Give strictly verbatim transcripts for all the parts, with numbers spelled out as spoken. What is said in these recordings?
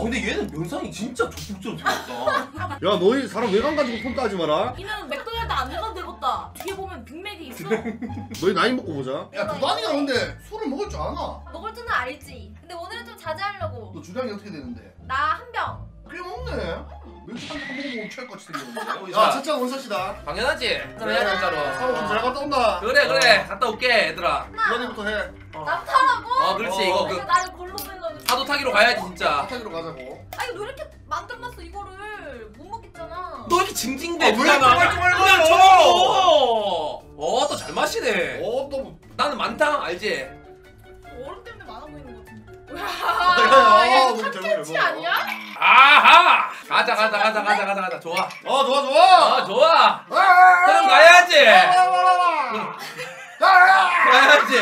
근데 얘는 면상이 진짜 적극적으로 생겼다. 야 너희 사람 외관 가지고 평가하지 마라. 이는 맥도날드 안 내면 되겠다. 뒤에 보면 빅맥이 있어. 너희 나이 먹고 보자. 야 두단이가 근데 술을 먹을 줄 아나? 먹을 줄은 알지. 근데 오늘은 좀 자제하려고. 너 주량이 어떻게 되는데? 나 한 병. 꽤 먹네. 맥주 한잔 먹으면 취할 것 같이 생겼는데. 자, 야 첫째 원샷이다. 당연하지. 한잔 해야 진짜로. 사고 좀 잘 갔다 온다. 그래 그래 갔다 올게 얘들아. 주단이부터 해. 남타라고? 어 그렇지 이거 그 나를 골로 뺄러. 파도 타기로 가야지 진짜. 타기로 가자고. 아니 너 이렇게 만들어놨어 이거를 못 먹겠잖아. 너 이렇게 징징대. 아, 왜 이렇게 말똥말 그냥 거려? 쳐. 어또 잘 마시네. 어 또. 나는 만탕 알지? 얼음 때문에 많아 보이는 것 같은데. 야, 야, 너무 이거 잘 탐켄치 먹어. 아니야? 아하. 가자 가자 가자 가자 가자 가자 좋아. 어 좋아 좋아. 아 좋아. 아, 그럼 가야지. 아, 가야지.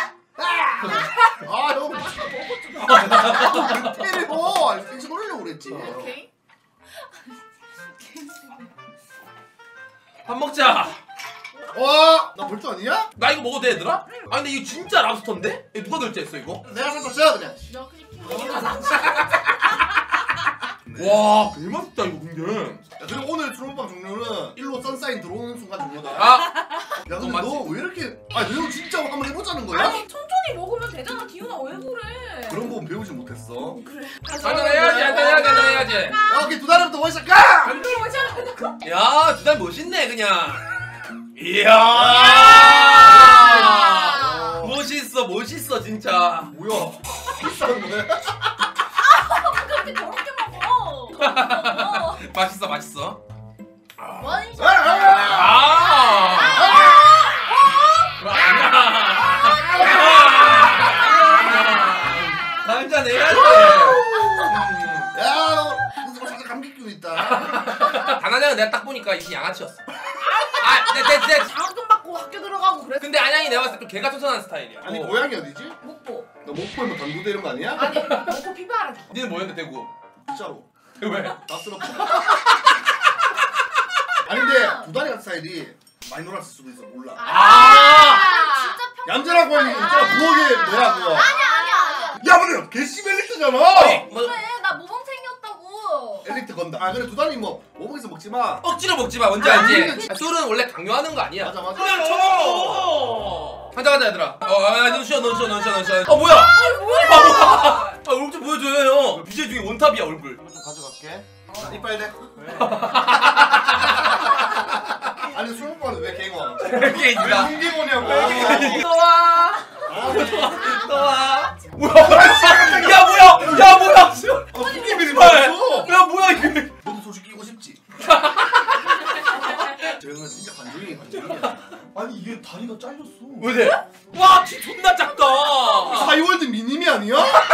아 형. 때리고 생시 걸으려고 그랬지. 오케이. 밥 먹자. 와, 나 볼 줄 아니야? 나 이거 먹어도 돼 얘들아? 아 근데 이거 진짜 랍스터인데? 이거 누가 결제했어 이거? 내가 살짝 줘 그냥. 너 그냥 와 개맛있다 이거 근데. 야, 그리고 오늘 초록빵 종류는 일로 선사인 들어오는 순간 종료다. 아 야 근데 맞지? 너 왜 이렇게 아 너 진짜 한번 해보자는 거야? 아니 천천히 먹으면 되잖아. 기훈아 왜 그래? 그런 부분 배우지 못했어. 그래. 한잔 해야지 한잔 해야지 한잔 해야지. 야 오케이 두 달부터 원샷 가! 야 두 달 멋있네 그냥. 이야 야! 멋있어 멋있어 진짜. 뭐야? 비싼 거야? 그렇게 더럽게 먹어. 맛있어 맛있어. 원샷. 아. 한잔 해야지. 야 너 살짝 감기균 있다. 단한양은 내가 딱 보니까 이게 양아치였어. 아, 내, 내, 내. 장학금 받고 학교 들어가고 그래. 근데 안양이 내가 봤을 때 좀 개가 초선한 스타일이야. 아니 어. 고향이 어디지? 목포. 너 목포에 뭐 당구대 이런 거 아니야? 아니 목포 피부하라. 니는 뭐였는데 대구? 진짜로. 왜? 낯스럽다. 아니 근데 두 달이 같은 스타일이 많이 놀았을 수도 있어 몰라. 아. 진짜 평. 얌전하고 하니 있잖아 부엌에 뭐야 그거. 아니야 아니야 아니야. 야 근데 개씨 엘리트잖아. 뭐, 그래 나 모범생이었다고. 엘리트 건다. 아 그래 두 달이 뭐 모범에서 먹지 마. 억지로 먹지 마. 뭔지 아, 알지? 아니, 아, 술은 원래 강요하는 거 아니야. 맞아 맞아. 그냥 쳐. 한잔 하자 얘들아. 어, 아, 넌 쉬어, 넌 쉬어, 넌 쉬어, 넌 쉬어. 어 뭐야? 뭐야? 아, 얼굴 좀 보여줘요 형. 비주얼 중에 원탑이야 얼굴. 좀 가져갈게. 자, 이빨 대. 아니 술 먹고 하는데 왜 개고? 이게 왜 있다. 흥개고냐고. 또 와. 아, 또 와. 뭐야? 야 뭐야? 야 뭐야? 어, 흥개비리 맞았어. 야 뭐야 이게? 너도 솔직히 끼고 싶지? 쟤는 진짜 관종이 관종이야. 아니 이게 다리가 잘렸어. 왜 돼? 와, 키 존나 작다. 사이월드 미니미 아니야?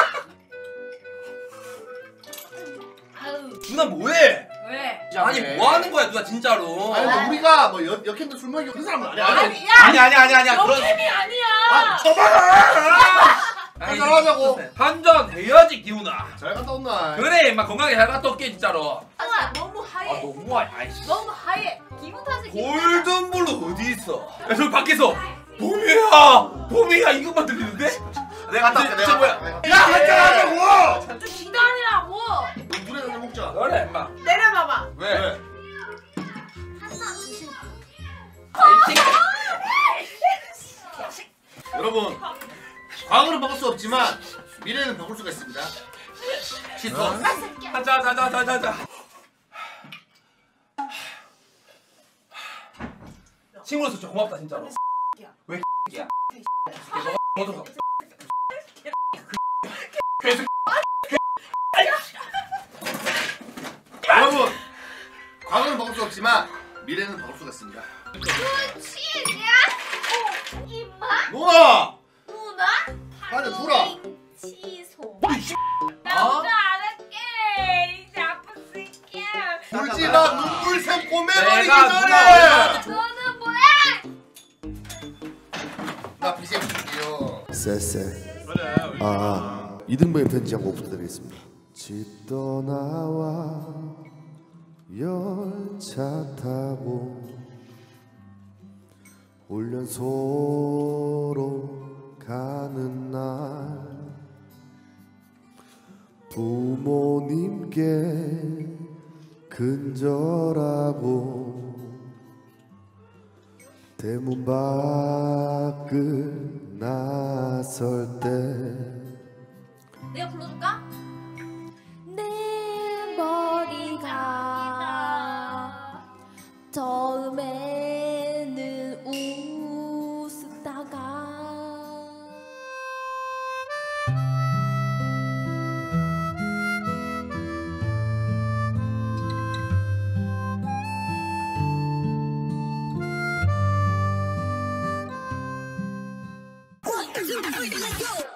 아유 누나 뭐해? 왜? 아니 뭐 하는 거야 누나 진짜로? 아니 근데 우리가 뭐 여, 여캠도 술 먹이고 그런 사람은 아니야. 아니 야. 아니 아니 아니 아니야. 그런. 여캠이 아니야. 아, 저봐라! 한잔 하자고. 한잔 해야지 기훈아. 잘 갔다 온나. 그래 막 건강하게 잘 갔다 올게 진짜로. 아 너무 아 하얘. 너무 아이씨. 너무 하얘. 기분 탓이 기분 탓이야. 골든블루 어디 있어? 야 저기 밖에서 봄이야 봄이야 이것만 들리는데? 내가 갔다 올게. 근데 내가 저 갔다 뭐야? 올게. 야 한잔 하자고! 좀 기다리라고. 물에 한잔 먹자. 그래 임마. 내려봐봐. 왜? 왜? 한잔 주실 분. 여러분 과거는 바꿀 수 없지만 미래는 바꿀 수가 있습니다. 씻어. 하자 하자 하자 하자 하자. 친구로서 진짜 고맙다 진짜로. 왜 X야? 너도 여러분 과거는 바꿀 수 없지만 미래는 바꿀 수가 있습니다. 취했냐? 어, 임마? 누나! 누나? 빨리 불어. 취소. 아? 나도 안 할게. 이제 아픈 새끼야. 울지마 눈물 샘 꼬매버리기 내가 전에! 누나 너는 뭐야? 나 비생 줄게요. 쎄쎄. 그래. 아 이등병의 편지 한 곡 부탁드리겠습니다. 집 떠나와 열차 타고 훈련소로 가는 날 부모님 함께 근절하고 대문 밖을 나설 때 내가 불러줄까? 내 머리가 처음에는 웃다가 One, two, three, let's go!